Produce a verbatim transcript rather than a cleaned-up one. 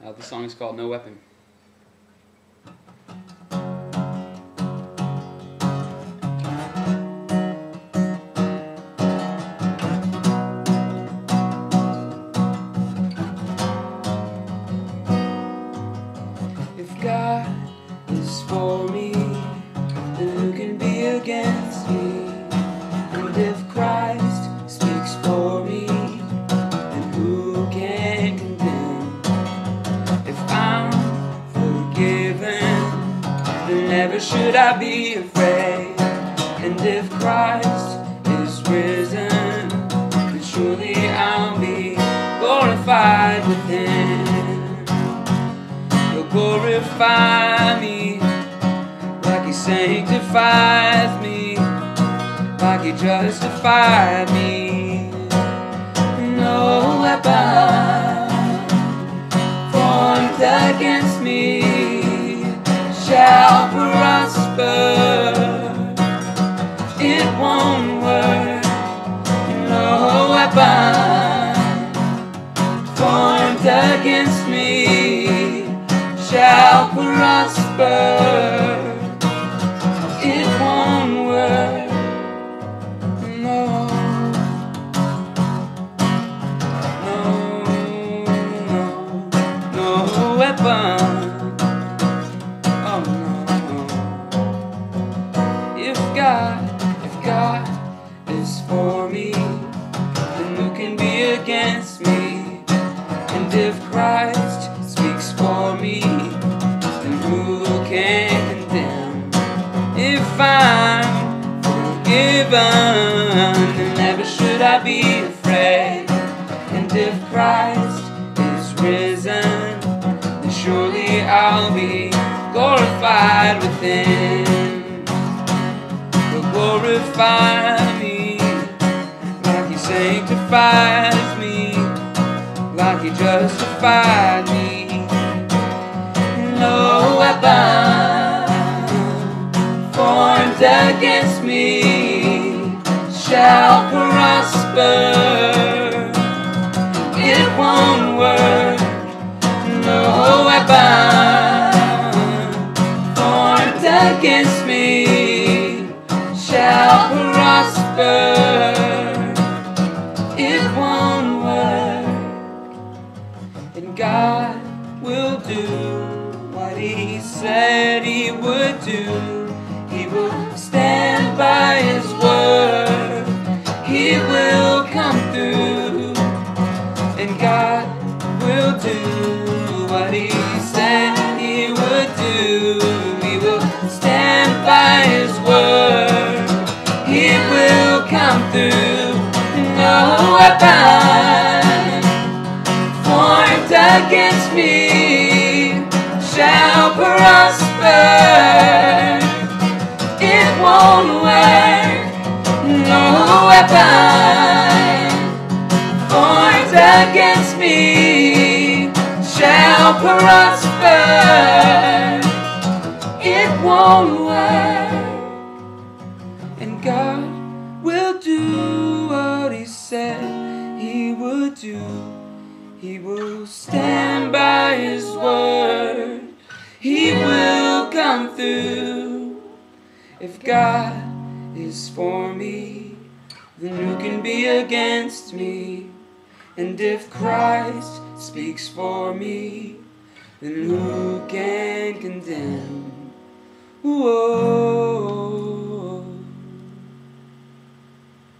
Uh, the song is called No Weapon. If God is for me, then who can be against me? And if Christ speaks for me, then who can condemn? If I'm forgiven, then never should I be afraid. And if Christ is risen, then surely I'll be glorified with Him. He'll glorify me like He sanctifies me, like He justified me. No weapon formed against me shall prosper. It won't work. No weapon formed against me shall prosper. It won't work. No, no, no, no weapon. Oh no. If God, if God is for me, then who can be against me? And if Christ speaks for me, then who can condemn? If I'm forgiven, then never should I be afraid. And if Christ is risen, then surely I'll be glorified with Him. He'll glorify me like He sanctifies me, like He justified me. No weapon formed against me shall prosper. It won't work. No weapon formed against me shall prosper. It won't work. And God will do what He said He would do. He will stand by His word. He will come through. And God will do what He said He would do. He will stand by His word. He will come through. No weapon formed against me shall prosper. It won't work. No weapon formed against me shall prosper. It won't work. And God will do what He said He would do. He will stand by His word. He will come through. If God is for me, then who can be against me? And if Christ speaks for me, then who can condemn? Whoa.